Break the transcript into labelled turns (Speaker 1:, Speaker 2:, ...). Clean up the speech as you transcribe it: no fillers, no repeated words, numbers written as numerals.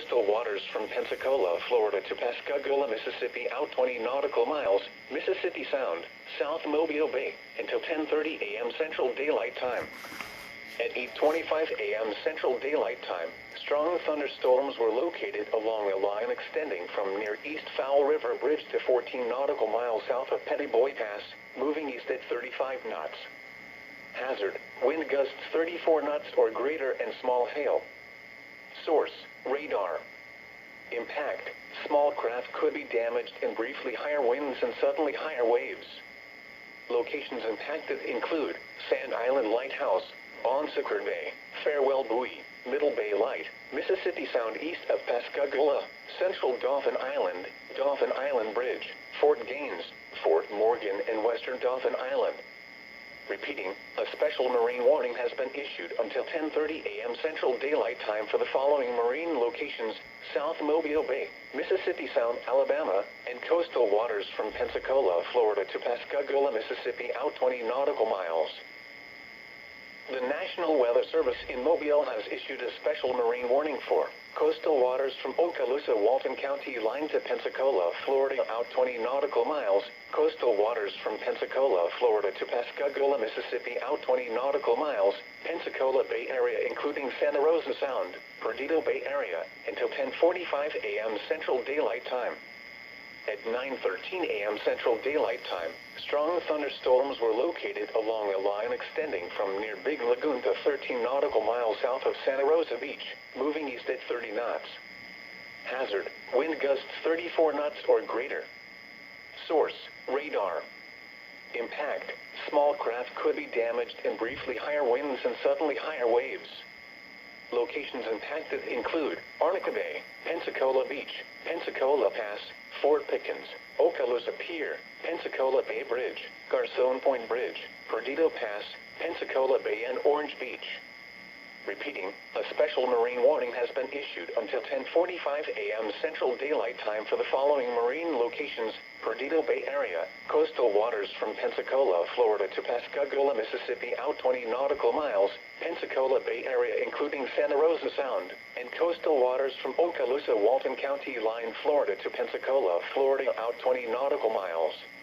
Speaker 1: coastal waters from Pensacola, Florida to Pascagoula, Mississippi, out 20 nautical miles, Mississippi Sound, South Mobile Bay, until 10:30 a.m. Central Daylight Time. At 8:25 a.m. Central Daylight Time, strong thunderstorms were located along a line extending from near East Fowl River Bridge to 14 nautical miles south of Pettiboy Pass, moving east at 35 knots. Hazard, wind gusts 34 knots or greater and small hail. Source, radar. Impact, small craft could be damaged in briefly higher winds and suddenly higher waves. Locations impacted include Sand Island Lighthouse, Bon Secours Bay, Farewell Buoy, Middle Bay Light, Mississippi Sound east of Pascagoula, Central Dauphin Island Bridge, Fort Gaines, Fort Morgan, and Western Dauphin Island. Repeating, a special marine warning has been issued until 10:30 a.m. Central Daylight Time for the following marine locations: South Mobile Bay, Mississippi Sound, Alabama, and coastal waters from Pensacola, Florida to Pascagoula, Mississippi, out 20 nautical miles. The National Weather Service in Mobile has issued a special marine warning for coastal waters from Okaloosa, Walton County line to Pensacola, Florida, out 20 nautical miles, coastal waters from Pensacola, Florida to Pascagoula, Mississippi, out 20 nautical miles, Pensacola Bay Area including Santa Rosa Sound, Perdido Bay Area, until 10:45 a.m. Central Daylight Time. At 9:13 a.m. Central Daylight Time, strong thunderstorms were located along a line extending from near Big Lagoon to 13 nautical miles south of Santa Rosa Beach, moving east at 30 knots. Hazard, wind gusts 34 knots or greater. Source, radar. Impact, small craft could be damaged in briefly higher winds and suddenly higher waves. Locations impacted include Arnica Bay, Pensacola Beach, Pensacola Pass, Fort Pickens, Okaloosa Pier, Pensacola Bay Bridge, Garcon Point Bridge, Perdido Pass, Pensacola Bay, and Orange Beach. Repeating, a special marine warning has been issued until 10:45 a.m. Central Daylight Time for the following marine locations: Perdido Bay Area, coastal waters from Pensacola, Florida to Pascagoula, Mississippi, out 20 nautical miles, Pensacola Bay Area including Santa Rosa Sound, and coastal waters from Okaloosa, Walton County line, Florida to Pensacola, Florida, out 20 nautical miles.